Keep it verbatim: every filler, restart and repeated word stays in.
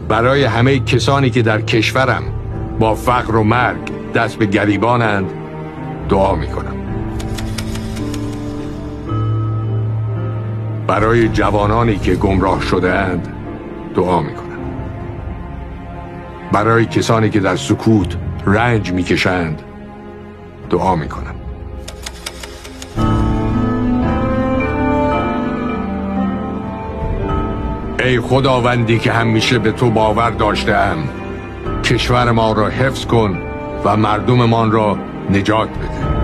برای همه کسانی که در کشورم با فقر و مرگ دست به گریبانند دعا میکنم. برای جوانانی که گمراه شده اند دعا میکنم. برای کسانی که در سکوت رنج میکشند دعا میکنم. ای خداوندی که همیشه به تو باور داشته‌ام، کشور ما را حفظ کن و مردممان را نجات بده.